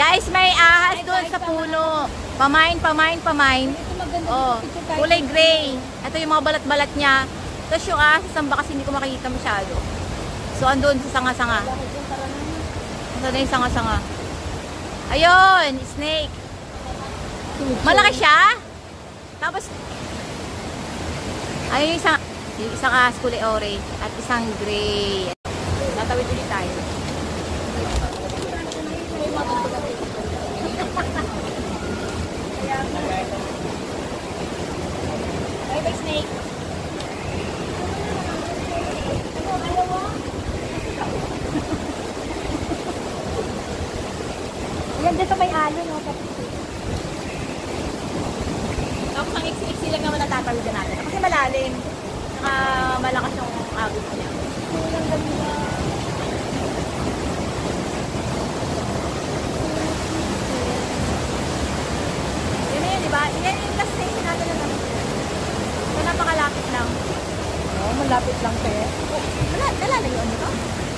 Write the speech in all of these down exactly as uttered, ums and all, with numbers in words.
Guys, may ahas doon sa puno. Pamain, pamain, pamain. Oh, kulay gray. Ito yung mga balat-balat niya. Tapos yung ahas, samba kasi hindi ko makikita masyado. So, andun sa sanga-sanga. Ito na yung sanga-sanga. Ayun, snake. Malaki siya. Tapos, ayun yung isang, yung isang ahas kulay orange at isang gray. Natawid ulit tayo. Bye bye snake. Yan dito may alo, no? Tapos ang iksi-iksi lang naman natatawid natin. Kasi malalim. Saka malakas yung agos niya. Ang ganda. Yun na yun, diba? Yan yung last station natin na naman. So, napakalapit lang. Oo, oh, malapit lang te. Oh, wala, nalalayo ano to?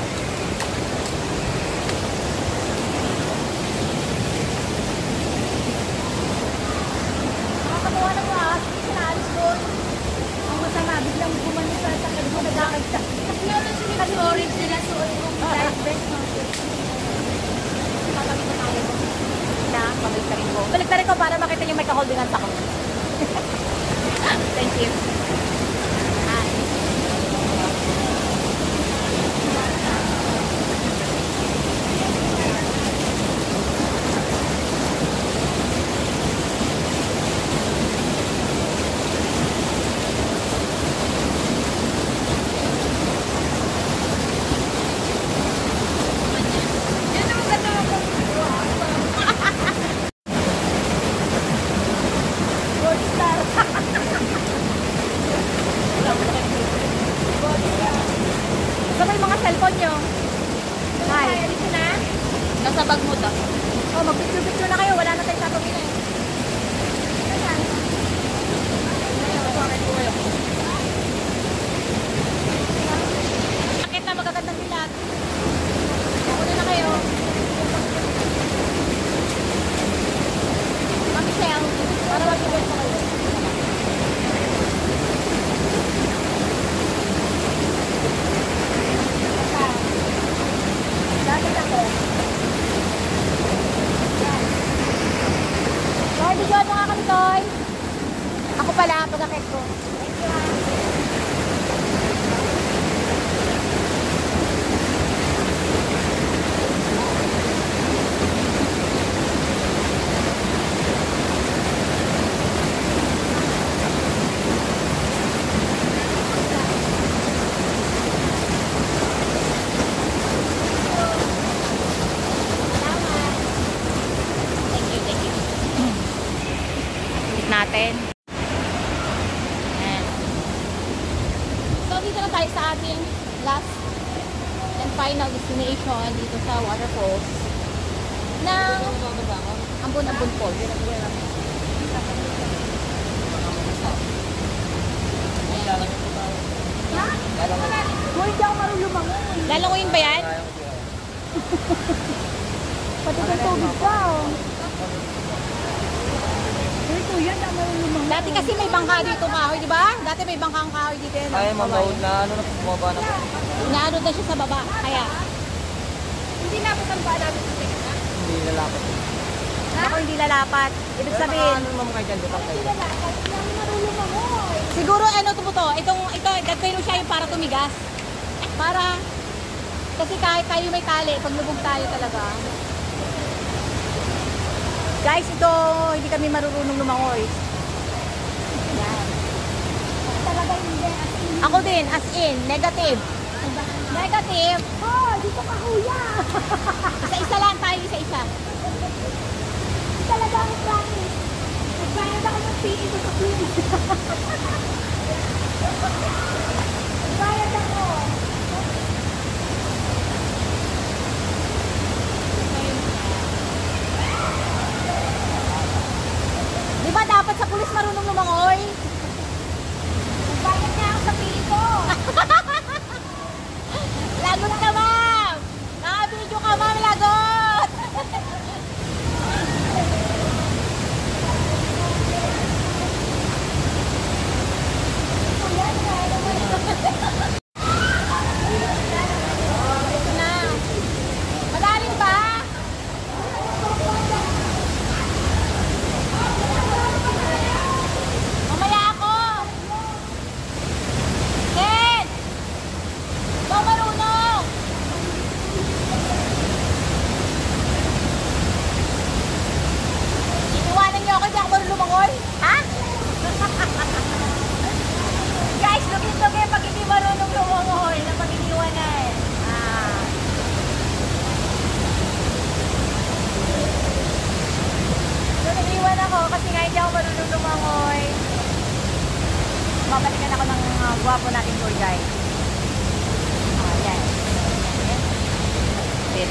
Nakakakuha ng mga ahas. Hindi siya naalis doon. Ang masama, biglang gumano sa sakit mo, nagkakagsa. Kasi yun yung sunod kasi orange nila suot yung light vest no? Papagin na tayo. Na, pabalik rin ko. Balik na rin ko para makita niyo may kaholdingan sa ko. Thank you. Hi. Sabay mga cellphone nyo. Hi. Nasa bag mo daw. Oh, mag-picture-picture na kayo. Wala na tayong tatawin eh. Bakit na magagandang bilat? Mauna na kayo. Mami Shell, para mag-ibig pa kayo. Bakit ako? Toy, video mo nga kami, Toy. Ako pala, pag-akit ko. Thank you, ah. Natin. Ayan. So, dito na tayo sa ating last and final destination dito sa waterfalls ng Ambon-Ambon Falls. Hoy, di ako marunong lumangoy. Lalangoyin ba yan? Pati kung tubig ka, oh. Hoy, kuya, di ako marunong lumangoy. Dati kasi may bangka dito kahoy, di ba? Dati may bangkang kahoy dito. Yan, ay, mamahod na ano na bumaba na. Inaano na siya sa baba. Kaya, Hindi nabutan pa namin sa tingin, ha? Hindi lalapat. ako hindi lalapat. Ibig sabihin, Ano naman kayo dyan, butang kayo. Hindi ako marunong lumangoy. siguro ano to po to, itong, ito, gagawin siya yung para tumigas. Para, kasi kahit tayo may tali, pag lubog tayo talaga. Guys, ito, hindi kami marunong lumangoy. Yan. Talaga hindi. As in, Ako din, as in, negative. Negative. oh, dito ka, kuya. Isa-isa lang tayo, isa-isa. Talaga ako promise. Nagbayad ako ng P E ko sa clinic. Nagbayad ako. Di ba dapat sa pulis marunong lumangoy? Nagbayad niya ako sa P E ko. Lagot ka, ma'am! Naka-video ka, ma'am, lagot! hindi ako marunong lumangoy. Babalikan ako ng uh, gwapo nating tour guide. Ah, yan. Yan.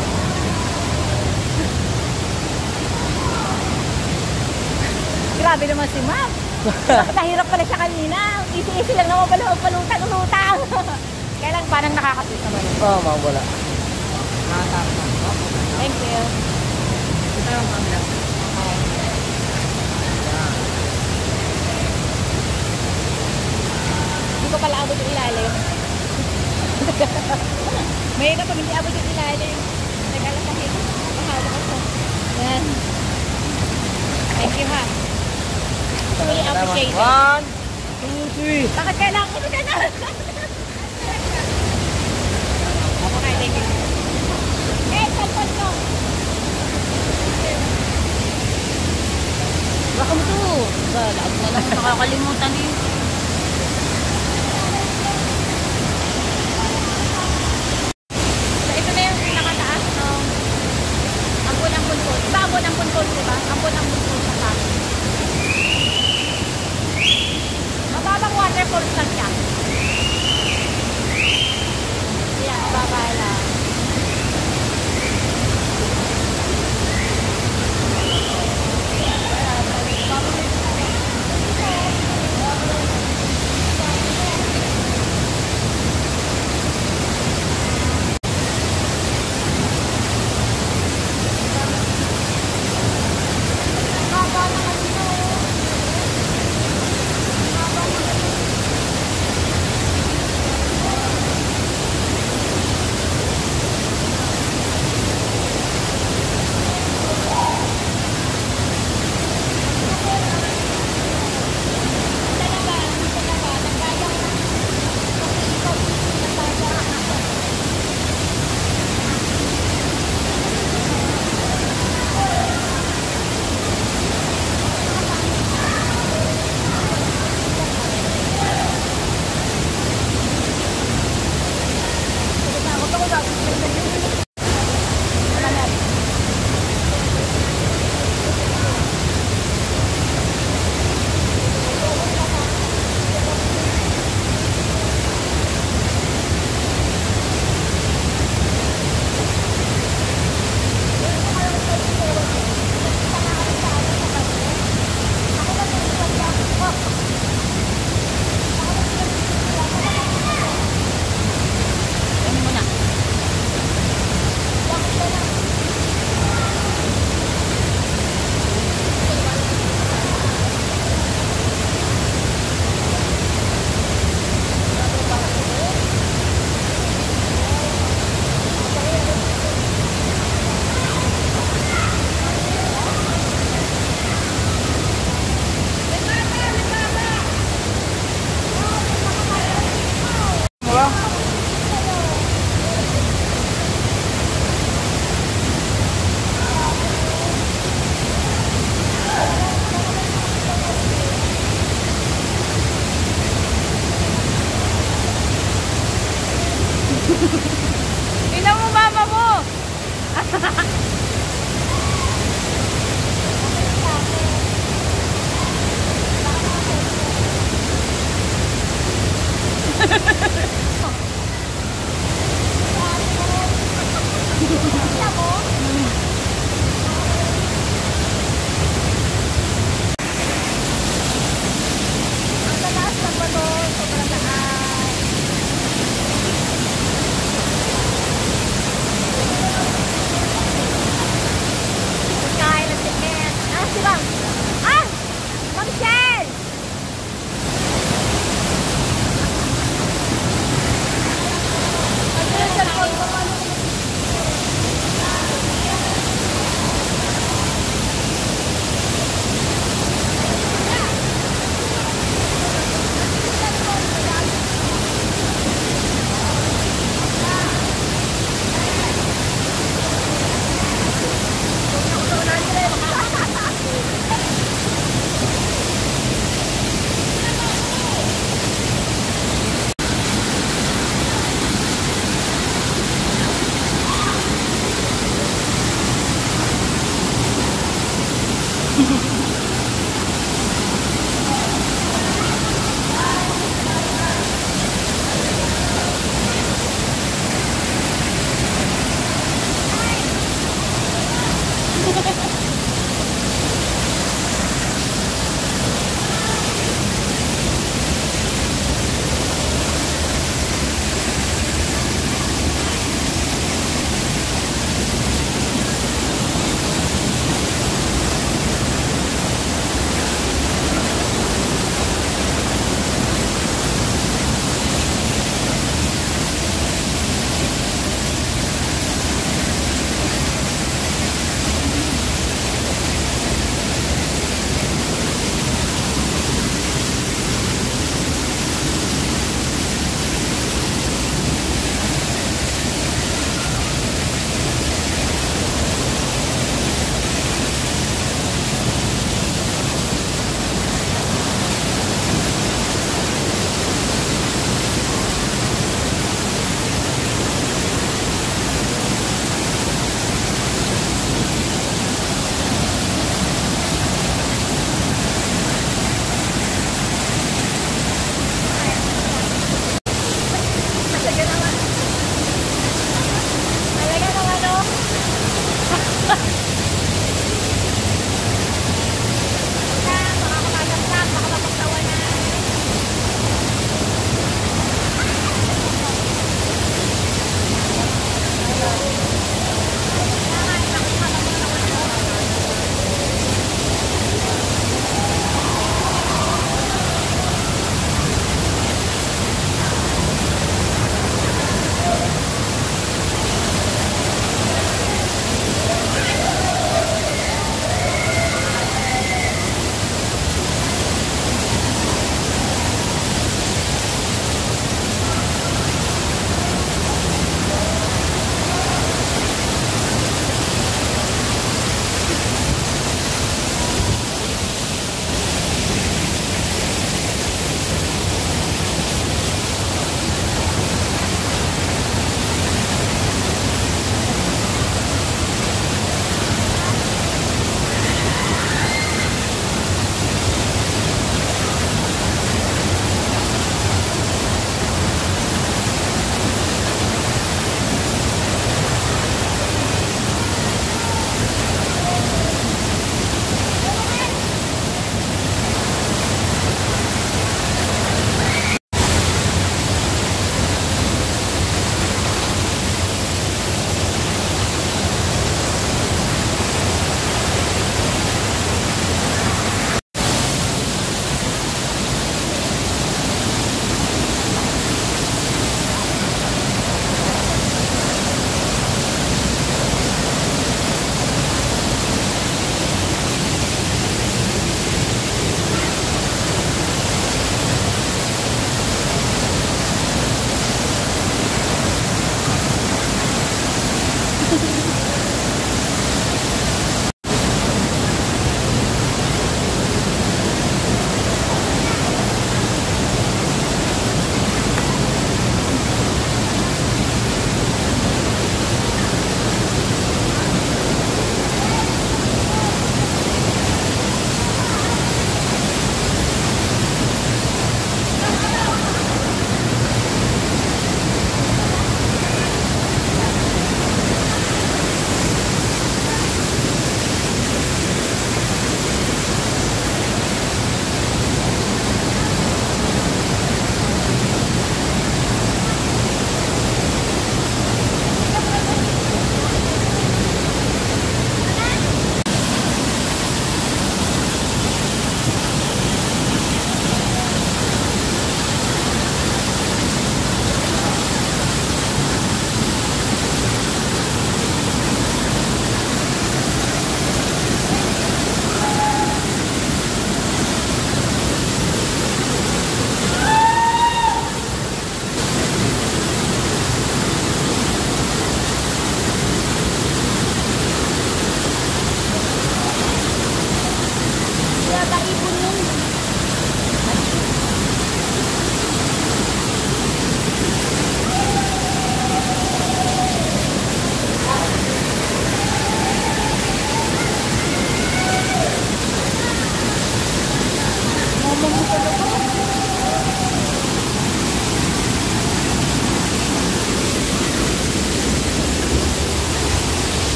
Grabe naman si Ma'am. Nahirap pala siya kanina. Easy-easy lang naman pala magpalutang-lutang. Kaya lang parang nakakasweet naman. Oo, oh, mga wala. Nakatapos na. Thank you. Ito yung camera. Okay. Hindi ko pala abot yung ilalim. Mahirap pag hindi abot yung ilalim. Nag-alasahit. Mahawak ako. Yan. Thank you ha. Truly appreciated. One, two, three. Bakit kailangan ko na na? Okay, thank you. Eh, salpon ko. Baka mo to. Lagi na lang nakakalimutan eh. So, ito na yung pinakataas ng Ambon-Ambon Falls. Diba Ambon-Ambon Falls, diba? Ambon-Ambon Falls na sa akin. Mababang waterfalls lang siya. Yan, mababa lang. Tingnan mo mama mo. Ang taas ng bato, sobrang taas. Kain ng tiket. Ah, si Bang. Ah! Bang Shell! Ano yung cellphone ko? Baka kumalaglag, baka mapagtawanan.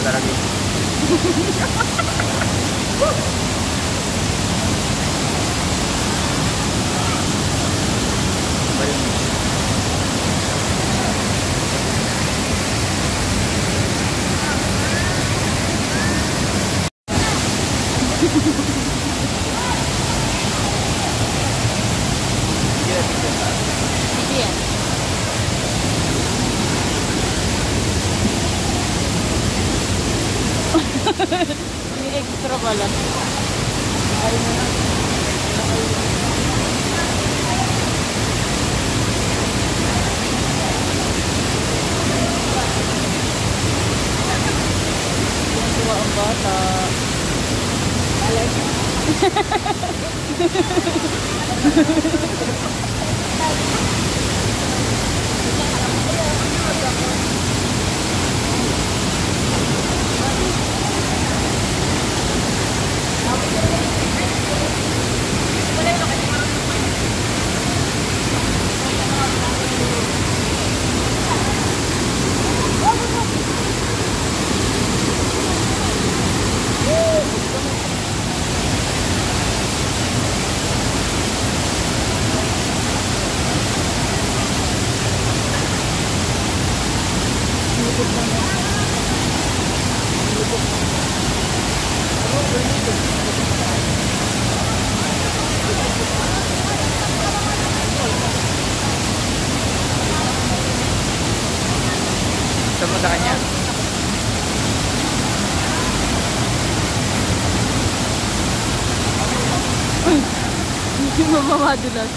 talaga yun. Ba yun? Sige yan. May extra pala. Tuwa ang bata. Saan mo sa kanya? Hindi mo mamadulas.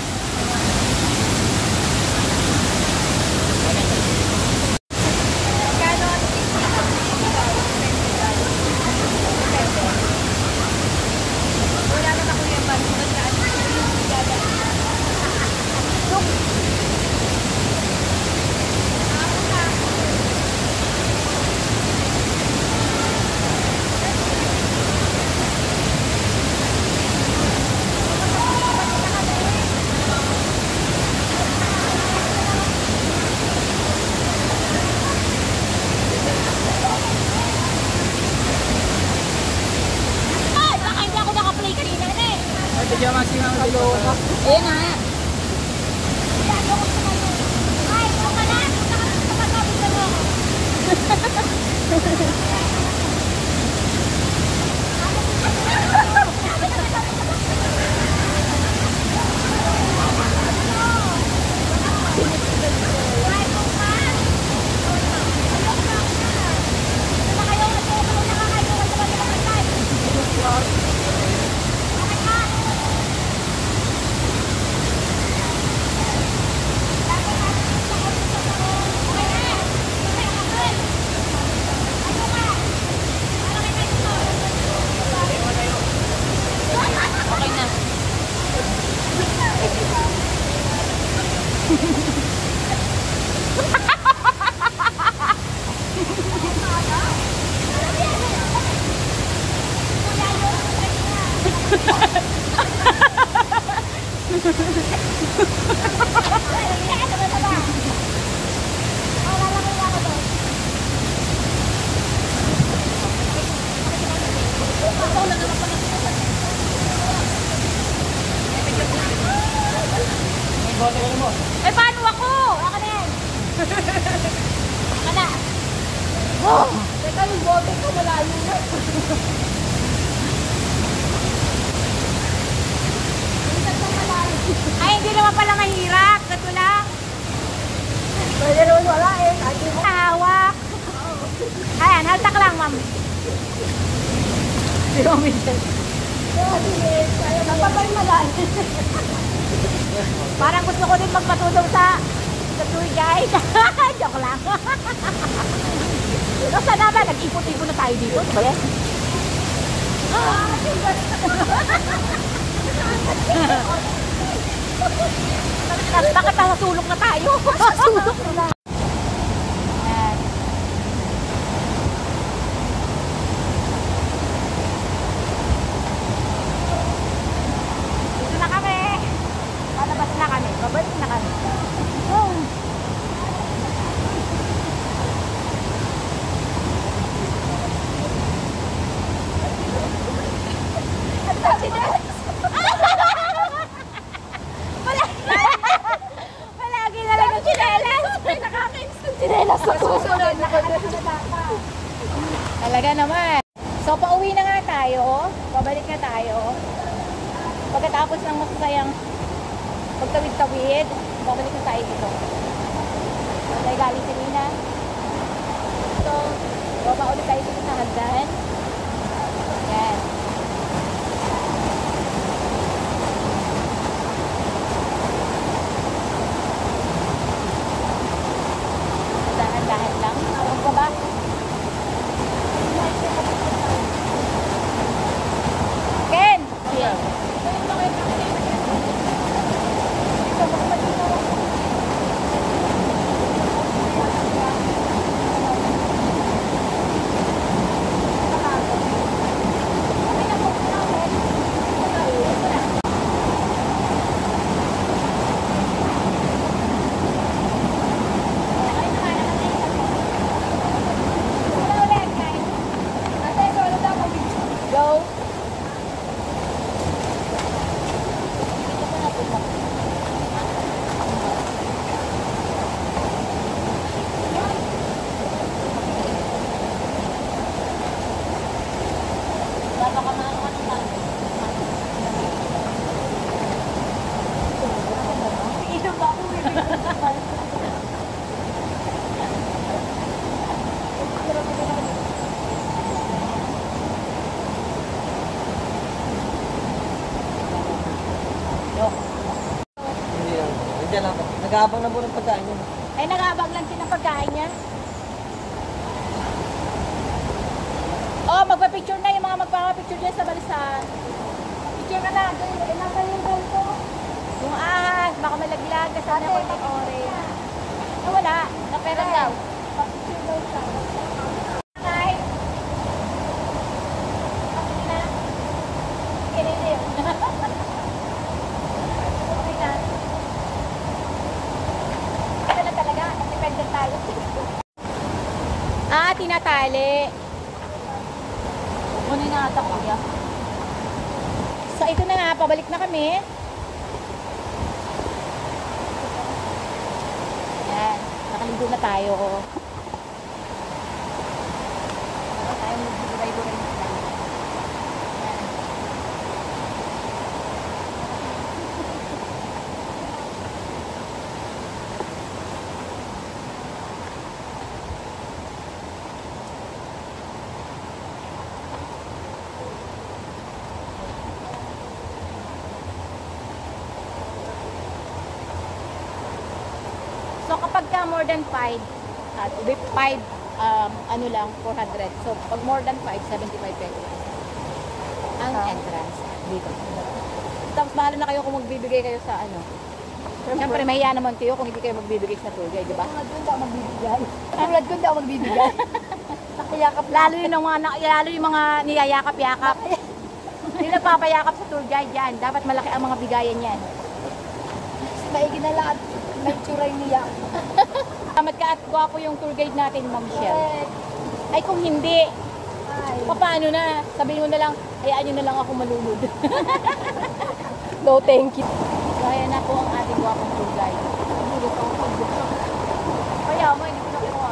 Bigyan mo si Mama dito. Ayan na. Okay na. Eh, paano ako? Ako na yan. Ako na. Oh! Teka, yung bote ko malayo na. Ay, hindi naman pala mahirap. Gato lang. Pwede naman wala eh. Hawak. Ayan, haltak lang, ma'am. Zero minutes. Napapay malayo. Parang gusto ko din magpatulong sa sa tour guide. Joke lang. Basta naman, nag-ipot-ipot na tayo dito. Ano ba yan? Bakit nasa sulok na tayo? Sulok na lang. Dito na kami. Palabas na kami. Babalik na kami. Oh. Talaga naman. So, pauwi na nga tayo. Pabalik na tayo. Pagkatapos ng masasayang pagtawid-tawid, babalik na tayo dito. Tayo galing si Nina. So, baba ulit tayo dito sa hagdan. Yan. Dahan-dahan lang. Ang baba. Ken! Yeah. Go. Hindi lang. Nandiyan lang. Nag-aabang na po ng pagkain yun. Ay, nag-aabang lang din ang pagkain niya. Oh, magpa-picture na yung mga magpapapicture dyan sa balisan. Picture ka na. Nasa yung ganito. Yung ahas, baka malaglag. Kasama ko yung orange. Ah, wala. Napera daw. Picture daw siya. Hi. Okay na. Okay na yun. Okay na. Ito na talaga. Independent tayo. Ah, tinatali. Kunin na ata kuya. So, ito na nga. Pabalik na kami. Yan. Nakaligo na tayo. Baka tayo magburay-buray na tayo. Yan. So kapag ka more than five, at with five, um, ano lang, four hundred. So pag more than five, seventy-five pesos. Ang entrance dito. Tapos bahala na kayo kung magbibigay kayo sa ano. Siyempre, mahiya naman kayo kung hindi kayo magbibigay sa tour guide, di ba? Tulad ko hindi ako magbibigay. Tulad ko hindi ako magbibigay. Nakayakap Lalo yung mga, lalo yung mga niyayakap-yakap. Hindi nagpapayakap sa tour guide yan. Dapat malaki ang mga bigayan yan. maigi na lahat. May tsuray niya. Salamat ka at gwapo yung tour guide natin, Ma'am Michelle. Correct. Ay kung hindi, Ay. paano na? Sabihin mo na lang, hayaan nyo na lang ako malulod. No, thank you. So, ayan na po ang ating gwapong tour guide. Kaya mo, hindi ko na kinuha.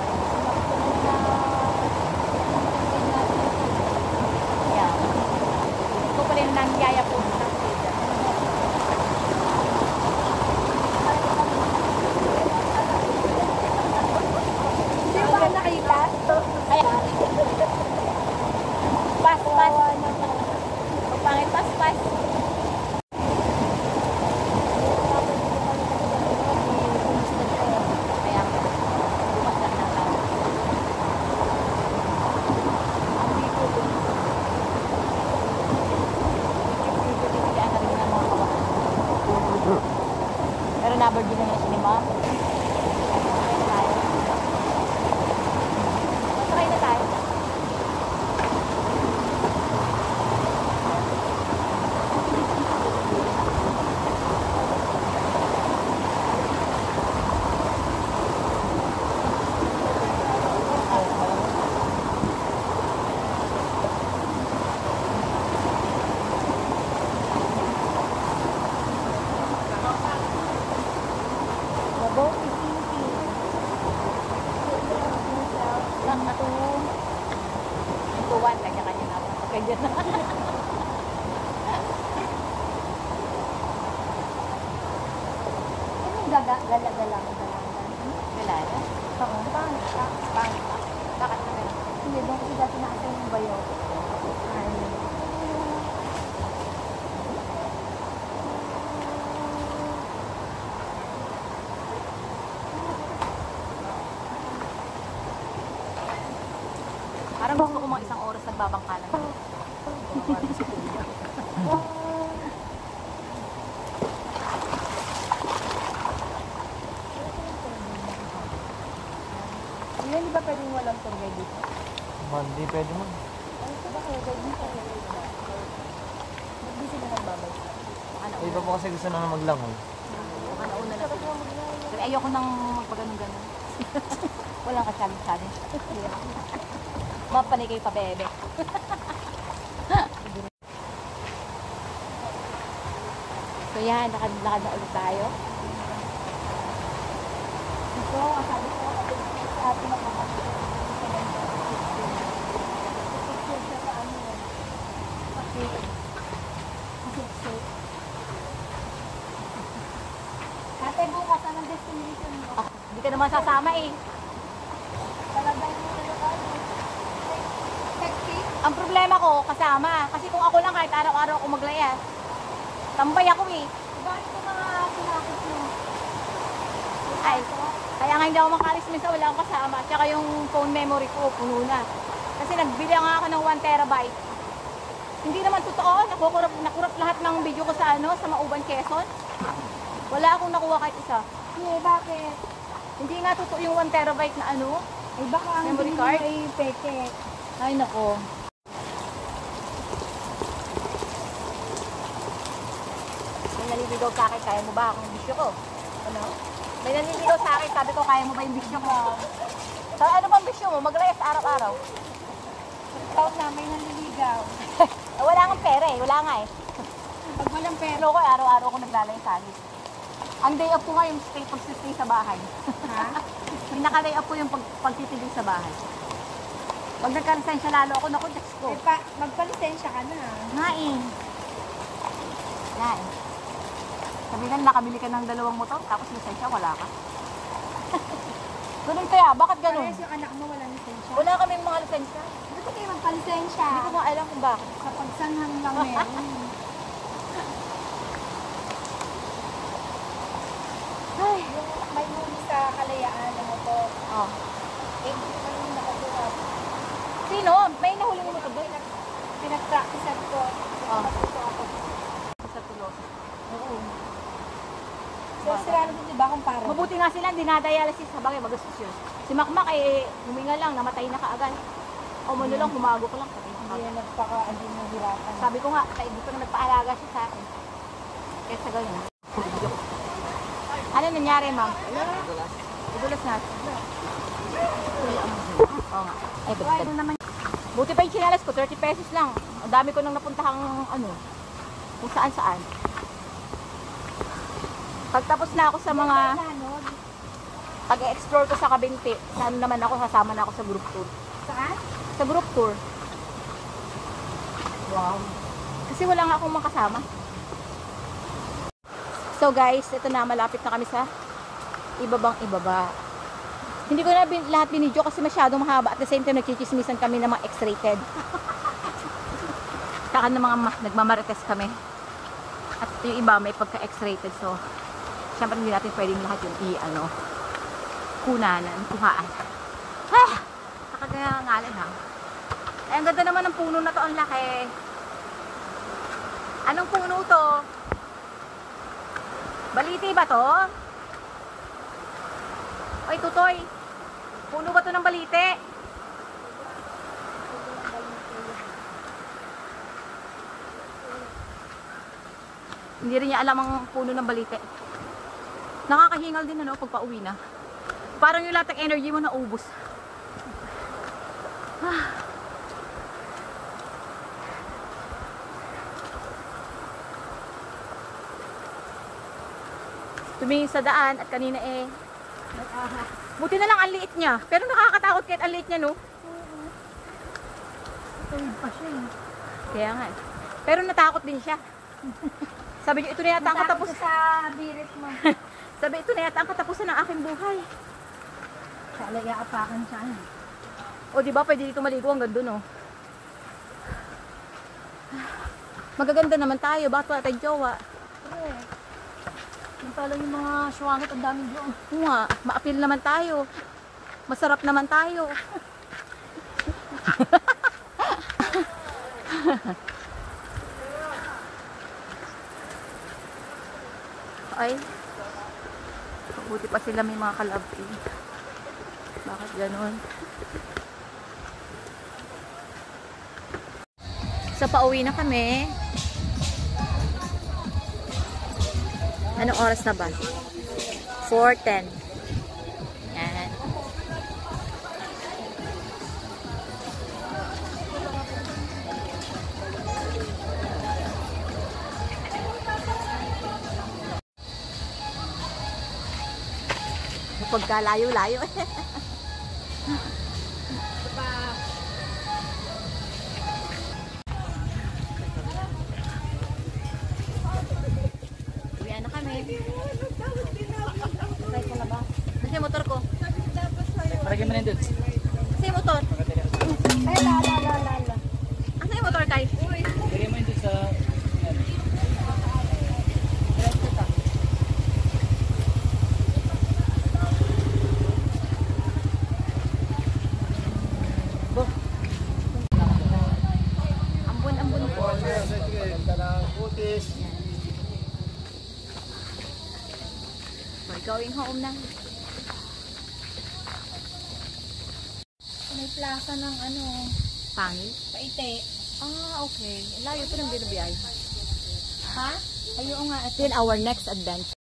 Ayan. Ito pa rin nangyaya po sa station. Hindi ba nakita? Ayan. Pas, pas. Pagpangit, pas, pas. ka dyan. Ano gaga, gala-gala, gala-gala. Galala? Oo, pangit ka. Bakit? Bakit na gano'n? Hindi, doon kasi dati nakasay yung bayo. Ay, Parang gusto ko mga isang oras nagbabangka lang. Yun, di ba pwedeng walang tour guide dito? Man, di pwede man. Ay, ito ba kayo guide dito? Hindi sila nagbabay. Ano, Iba po kasi gusto na maglangoy. baka nauna na sila. Pero ayoko nang magpaganon-ganon. Walang ka-challenge-challenge. Mapanay kayo pa, bebe. So yan, lakad-lakad na ulit tayo. Ito, ang sabi ko, sa atin ang mga picture siya sa ano. Kasi, kasi, kasi. Ate, bukas, anong destination mo? Ah, hindi ka naman sasama eh. Talabay mo na lugar. Sexy? Ang problema ko, kasama. Kasi kung ako lang, kahit araw-araw ako maglaya. Tambay ako eh. Bakit ko mga sinakit mo? Ay, kaya nga hindi ako makalis minsan wala akong kasama. Tsaka yung phone memory ko, puno na. Kasi nagbili nga ako ng one terabyte. Hindi naman totoo, nakukurap, nakurap lahat ng video ko sa ano, sa Mauban, Quezon. Wala akong nakuha kahit isa. Eh, bakit? Hindi nga totoo yung one terabyte na ano. Ay, baka ang Memory hindi card? mo ay peke. Ay, nako. May naliligaw sa akin, kaya mo ba akong bisyo ko? Ano? May naliligaw sa akin, sabi ko, kaya mo ba yung bisyo ko? So, ano bang bisyo mo? Maglayas araw-araw. Ikaw na, may nanliligaw. Eh, wala nga pera eh, wala nga eh. Pag walang pera, Pero ko, araw-araw ko naglalay sa alis. Ang day off ko nga yung stay, pag-stay sa bahay. ha? Pinaka-day off ko yung pag pagtitilig sa bahay. Pag nagka-lisensya lalo ako, naku, Diyos ko. Eh, pa, magpalisensya ka na. Nga eh. Nga eh. Sabi nga, nakabili ka ng dalawang motor, tapos lisensya, wala ka. Ganun kaya, bakit ganun? Parehas yung anak mo walang lisensya. Wala kaming mga lisensya. Ba't kayo magpalisensya? Hindi ko nga alam kung bakit. Sa pagsanghang lang meron. Ay, Yung may huli sa kalayaan na motor. oh. Eh, hindi naman yung nakakuha. Sino? May nahuli mo motor doon? Pinag-practicean ko. Oh. Matuto ako. Sa tulos. Oo. So, sila na di ba kung parang? Mabuti nga sila, dinadialysis sa bagay, magastos yun. Si Makmak eh, huminga lang, namatay na kaagad. O mo lang, humagok lang. Patay na Hindi kaagad. na nagpaka, hindi na hirapan. Sabi ko nga, kaya dito na nagpaalaga siya sa akin. Kaya sa ganyan. Ano nangyari, ma'am? Idulas na. Oo nga. Ay, Ay, bagtad. ano naman Buti pa yung chinelas ko, thirty pesos lang. Ang dami ko nang napuntahang ano, kung saan saan. Pagtapos na ako sa mga ano? pag-explore ko sa Kabinti, saan naman ako, kasama na ako sa group tour. Saan? Sa group tour. Wow. Kasi wala nga akong makasama. So guys, ito na, malapit na kami sa ibabang ibaba. Hindi ko na bin, lahat binidyo kasi masyadong mahaba. At the same time, nagchichismisan kami ng mga X-rated. Saka ng mga ma- nagmamarites kami. At yung iba may pagka-X-rated. So, syempre hindi natin pwedeng lahat yung i-ano, kunanan, kuhaan. Ah! Nakagangalan ha. Ay, ang ganda naman ng puno na to, ang laki. Anong puno to? Baliti ba to? Oy, tutoy. Puno ba to ng balite? Hindi rin niya alam ang puno ng balite. Nakakahingal din ano pag pauwi na. Parang yung lahat ng energy mo naubos. Ah. Tumingin sa daan at kanina eh Nag-aha. buti na lang ang liit niya. Pero nakakatakot kahit ang liit niya, no? Tuwid pa siya eh. Kaya nga eh. Pero natakot din siya. Sabi niyo, ito na yata ang Takot katapusan. sa birit mo. Sabi, ito na yata ang katapusan ng aking buhay. Sa alaya apakan siya. O, di ba, pwede dito maligo hanggang doon, oh. Magaganda naman tayo. Bakit wala tayong jowa? Correct. Yung pala yung mga syuwangit, ang daming doon. Oo nga, ma-appeal naman tayo. Masarap naman tayo. Ay, mabuti pa sila may mga kalabing. Bakit ganun? So, pauwi na kami. Anong oras na ba? four ten. Yan. Pagkalayo-layo. Uwi na kami. Try ko na ba? Kasi yung motor ko. Paragin mo na yun. Kasi yung motor. Ay, la, la, la, la, la. Asa yung motor, Kai? Paragin mo yun sa... Ambon-ambon po. We're going home na. May plaza ng ano, Pangil? paite. Ah, okay. Layo pa ng binabiyay. Ha? Ayaw nga. Then our next adventure.